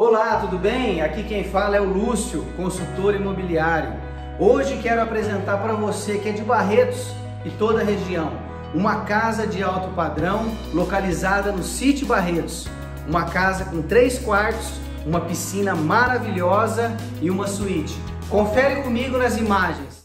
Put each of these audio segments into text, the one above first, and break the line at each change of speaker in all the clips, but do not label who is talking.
Olá, tudo bem? Aqui quem fala é o Lúcio, consultor imobiliário. Hoje quero apresentar para você que é de Barretos e toda a região, uma casa de alto padrão localizada no Sítio Barretos. Uma casa com 3 quartos, uma piscina maravilhosa e uma suíte. Confere comigo nas imagens.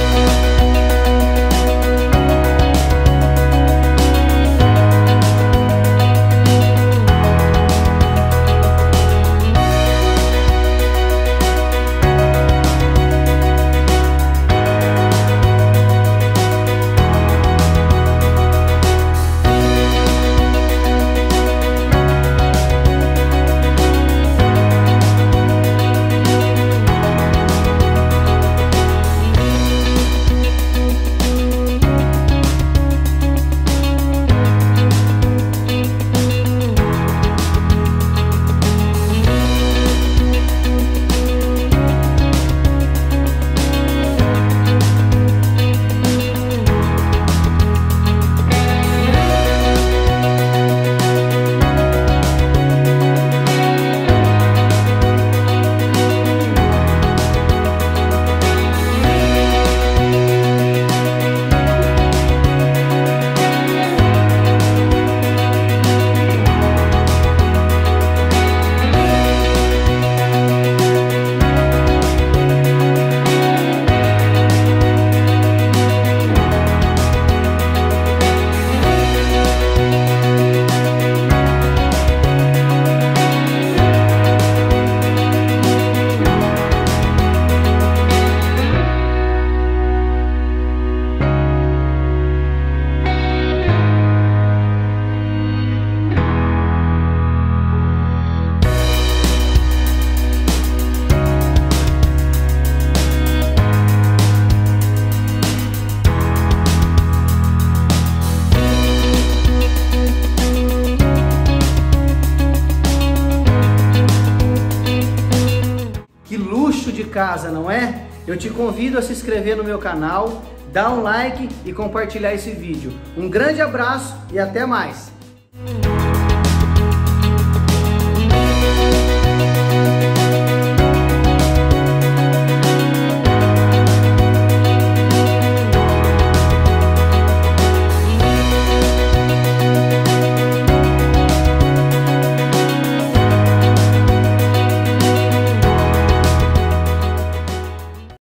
De casa, não é? Eu te convido a se inscrever no meu canal, dar um like e compartilhar esse vídeo. Um grande abraço e até mais!